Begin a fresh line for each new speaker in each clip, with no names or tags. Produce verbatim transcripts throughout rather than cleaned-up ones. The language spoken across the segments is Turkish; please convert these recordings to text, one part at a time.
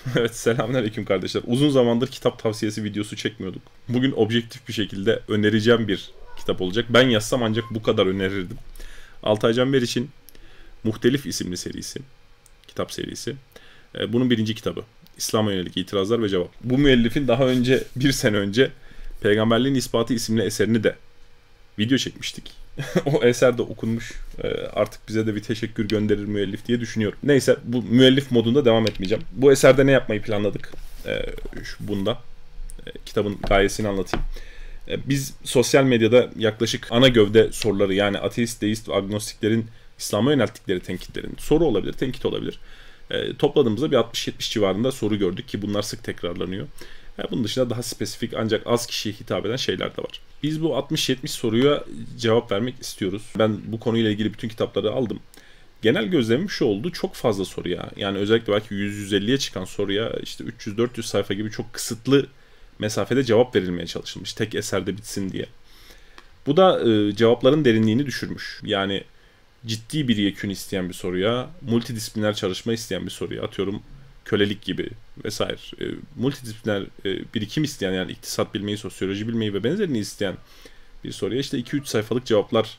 Evet, selamünaleyküm kardeşler. Uzun zamandır kitap tavsiyesi videosu çekmiyorduk. Bugün objektif bir şekilde önereceğim bir kitap olacak. Ben yazsam ancak bu kadar önerirdim. Altay Can Meriç'in Muhtelif isimli serisi, kitap serisi. Ee, Bunun birinci kitabı. İslam'a yönelik itirazlar ve cevap. Bu müellifin daha önce, bir sene önce Peygamberliğin İspatı isimli eserini de video çekmiştik. O eser de okunmuş. Ee, artık bize de bir teşekkür gönderir müellif diye düşünüyorum. Neyse, bu müellif modunda devam etmeyeceğim. Bu eserde ne yapmayı planladık? Ee, şu, bunda. Ee, kitabın gayesini anlatayım. Ee, biz sosyal medyada yaklaşık ana gövde soruları, yani ateist, deist ve agnostiklerin İslam'a yönelttikleri tenkitlerin, soru olabilir, tenkit olabilir, E, topladığımızda bir altmış yetmiş civarında soru gördük ki bunlar sık tekrarlanıyor. Yani bunun dışında daha spesifik ancak az kişiye hitap eden şeyler de var. Biz bu altmış yetmiş soruya cevap vermek istiyoruz. Ben bu konuyla ilgili bütün kitapları aldım. Genel gözlemim şu oldu: çok fazla soruya, yani özellikle belki yüz yüz elliye çıkan soruya işte üç yüz dört yüz sayfa gibi çok kısıtlı mesafede cevap verilmeye çalışılmış. Tek eserde bitsin diye. Bu da e, cevapların derinliğini düşürmüş. Yani ciddi bir yekün isteyen bir soruya, multidisipliner çalışma isteyen bir soruya, atıyorum kölelik gibi vesaire, e, multidisipliner e, birikim isteyen, yani iktisat bilmeyi, sosyoloji bilmeyi ve benzerini isteyen bir soruya işte iki üç sayfalık cevaplar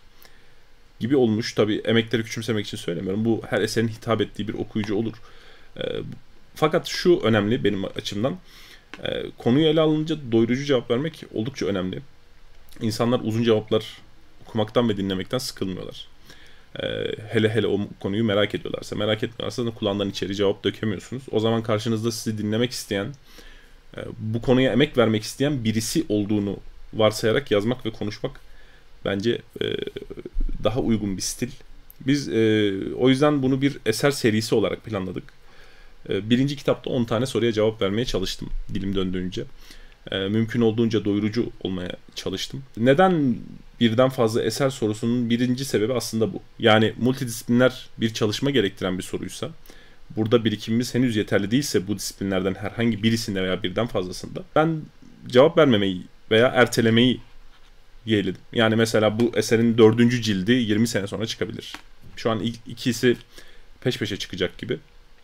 gibi olmuş. Tabii emekleri küçümsemek için söylemiyorum. Bu her eserin hitap ettiği bir okuyucu olur. E, fakat şu önemli benim açımdan. E, konuyu ele alınca doyurucu cevap vermek oldukça önemli. İnsanlar uzun cevaplar okumaktan ve dinlemekten sıkılmıyorlar. Ee, hele hele o konuyu merak ediyorlarsa, merak etmiyorlarsa da kulağından içeri cevap dökemiyorsunuz. O zaman karşınızda sizi dinlemek isteyen, e, bu konuya emek vermek isteyen birisi olduğunu varsayarak yazmak ve konuşmak bence e, daha uygun bir stil. Biz e, o yüzden bunu bir eser serisi olarak planladık. E, birinci kitapta on tane soruya cevap vermeye çalıştım dilim döndüğünce. E, mümkün olduğunca doyurucu olmaya çalıştım. Neden birden fazla eser sorusunun birinci sebebi aslında bu. Yani multidisipliner bir çalışma gerektiren bir soruysa, burada birikimimiz henüz yeterli değilse bu disiplinlerden herhangi birisinde veya birden fazlasında, ben cevap vermemeyi veya ertelemeyi yeğledim. Yani mesela bu eserin dördüncü cildi yirmi sene sonra çıkabilir. Şu an ikisi peş peşe çıkacak gibi.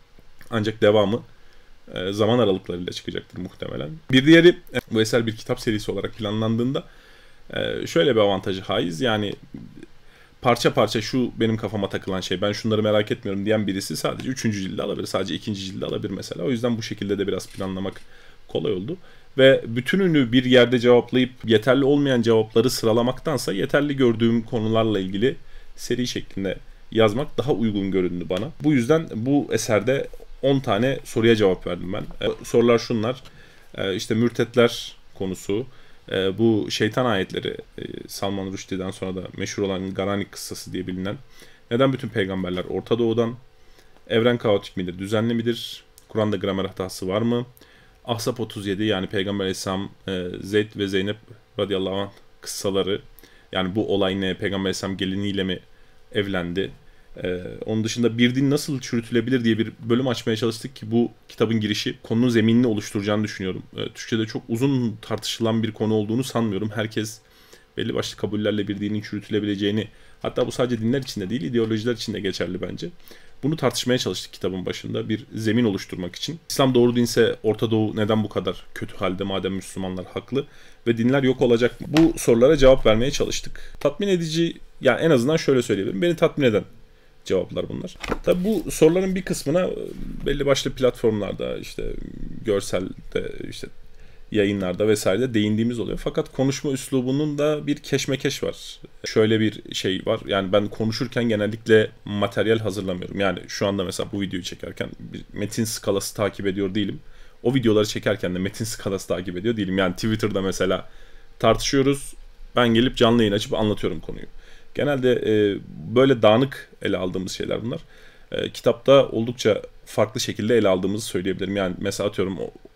Ancak devamı zaman aralıklarıyla çıkacaktır muhtemelen. Bir diğeri, bu eser bir kitap serisi olarak planlandığında şöyle bir avantajı haiz. Yani parça parça şu benim kafama takılan şey, ben şunları merak etmiyorum diyen birisi sadece üçüncü cildi alabilir, sadece ikinci cildi alabilir mesela. O yüzden bu şekilde de biraz planlamak kolay oldu. Ve bütününü bir yerde cevaplayıp yeterli olmayan cevapları sıralamaktansa yeterli gördüğüm konularla ilgili seri şeklinde yazmak daha uygun göründü bana. Bu yüzden bu eserde on tane soruya cevap verdim ben. E, sorular şunlar: e, işte mürtetler konusu, e, bu şeytan ayetleri, e, Salman Rushdie'den sonra da meşhur olan Garanik kıssası diye bilinen, neden bütün peygamberler Orta Doğu'dan, evren kaotik midir, düzenli midir, Kur'an'da gramer hatası var mı, Ahzab otuz yedi, yani Peygamber Aleyhisselam, e, Zeyd ve Zeynep radıyallahu anh kıssaları, yani bu olay ne, Peygamber Aleyhisselam geliniyle mi evlendi? Ee, onun dışında bir din nasıl çürütülebilir diye bir bölüm açmaya çalıştık ki bu kitabın girişi konunun zeminini oluşturacağını düşünüyorum. Ee, Türkçe'de çok uzun tartışılan bir konu olduğunu sanmıyorum. Herkes belli başlı kabullerle bir dinin çürütülebileceğini, hatta bu sadece dinler için de değil, ideolojiler için de geçerli bence. Bunu tartışmaya çalıştık kitabın başında, bir zemin oluşturmak için. İslam doğru dinse Orta Doğu neden bu kadar kötü halde madem Müslümanlar haklı ve dinler yok olacak mı? Bu sorulara cevap vermeye çalıştık. Tatmin edici, yani en azından şöyle söyleyebilirim, beni tatmin eden cevaplar bunlar. Tabi bu soruların bir kısmına belli başlı platformlarda, işte görselde, işte yayınlarda vesairede değindiğimiz oluyor. Fakat konuşma üslubunun da bir keşmekeş var. Şöyle bir şey var. Yani ben konuşurken genellikle materyal hazırlamıyorum. Yani şu anda mesela bu videoyu çekerken bir metin skalası takip ediyor değilim. O videoları çekerken de metin skalası takip ediyor değilim. Yani Twitter'da mesela tartışıyoruz, ben gelip canlı yayın açıp anlatıyorum konuyu. Genelde e, böyle dağınık ele aldığımız şeyler bunlar. E, kitapta oldukça farklı şekilde ele aldığımızı söyleyebilirim. Yani mesela atıyorum,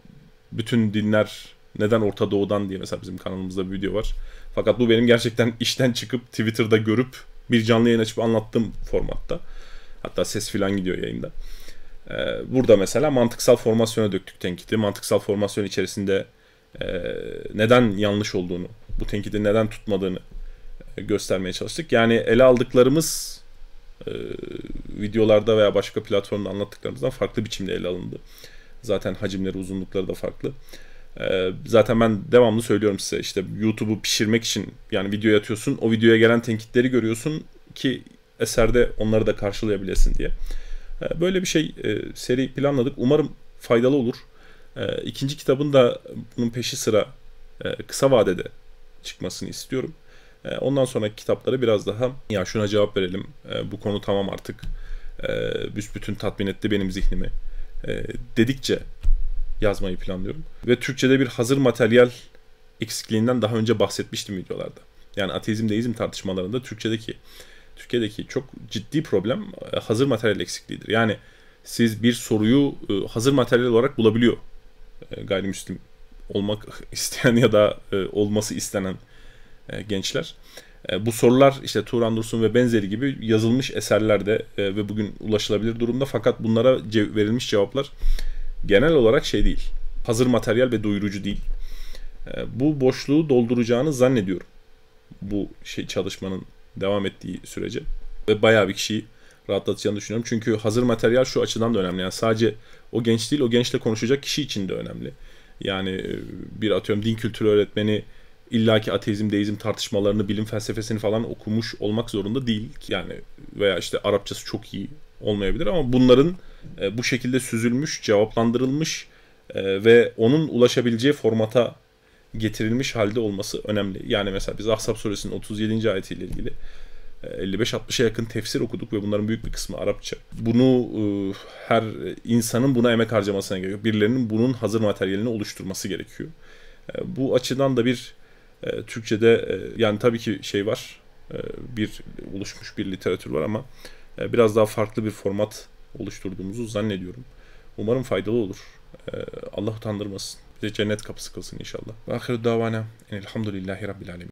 bütün dinler neden Orta Doğu'dan diye mesela bizim kanalımızda bir video var. Fakat bu benim gerçekten işten çıkıp Twitter'da görüp bir canlı yayın açıp anlattığım formatta. Hatta ses filan gidiyor yayında. E, burada mesela mantıksal formasyona döktük tenkiti. Mantıksal formasyon içerisinde e, neden yanlış olduğunu, bu tenkidin neden tutmadığını göstermeye çalıştık. Yani ele aldıklarımız e, videolarda veya başka platformda anlattıklarımızdan farklı biçimde ele alındı. Zaten hacimleri, uzunlukları da farklı. Ee, zaten ben devamlı söylüyorum size, işte YouTube'u pişirmek için, yani videoya atıyorsun, o videoya gelen tenkitleri görüyorsun ki eserde onları da karşılayabilesin diye. Ee, böyle bir şey e, seri planladık. Umarım faydalı olur. Ee, ikinci kitabın da bunun peşi sıra e, kısa vadede çıkmasını istiyorum. E, ondan sonraki kitapları biraz daha ya şuna cevap verelim, e, bu konu tamam artık, e, büsbütün tatmin etti benim zihnimi e, dedikçe yazmayı planlıyorum. Ve Türkçe'de bir hazır materyal eksikliğinden daha önce bahsetmiştim videolarda. Yani ateizm deizm tartışmalarında Türkçedeki Türkiye'deki çok ciddi problem e, hazır materyal eksikliğidir. Yani siz bir soruyu e, hazır materyal olarak bulabiliyor e, gayrimüslim olmak isteyen ya da e, olması istenen e, gençler. E, bu sorular işte Turan Dursun ve benzeri gibi yazılmış eserlerde e, ve bugün ulaşılabilir durumda, fakat bunlara cev- verilmiş cevaplar genel olarak şey değil, hazır materyal ve doyurucu değil. E, bu boşluğu dolduracağını zannediyorum bu şey çalışmanın devam ettiği sürece ve bayağı bir kişiyi rahatlatacağını düşünüyorum. Çünkü hazır materyal şu açıdan da önemli. Yani sadece o genç değil, o gençle konuşacak kişi için de önemli. Yani bir atıyorum din kültürü öğretmeni illaki ateizm, deizm tartışmalarını, bilim felsefesini falan okumuş olmak zorunda değil. Yani veya işte Arapçası çok iyi olmayabilir ama bunların bu şekilde süzülmüş, cevaplandırılmış ve onun ulaşabileceği formata getirilmiş halde olması önemli. Yani mesela biz Ahzab suresinin otuz yedinci ayetiyle ilgili elli beş altmışa yakın tefsir okuduk ve bunların büyük bir kısmı Arapça. Bunu her insanın buna emek harcamasına gerekiyor. Birilerinin bunun hazır materyalini oluşturması gerekiyor. Bu açıdan da bir Türkçe'de yani tabii ki şey var, bir oluşmuş bir literatür var ama biraz daha farklı bir format oluşturduğumuzu zannediyorum. Umarım faydalı olur. Allah utandırmasın. Bize cennet kapısı kılsın inşallah. Ve ahiru davana enelhamdülillahi rabbil alemin.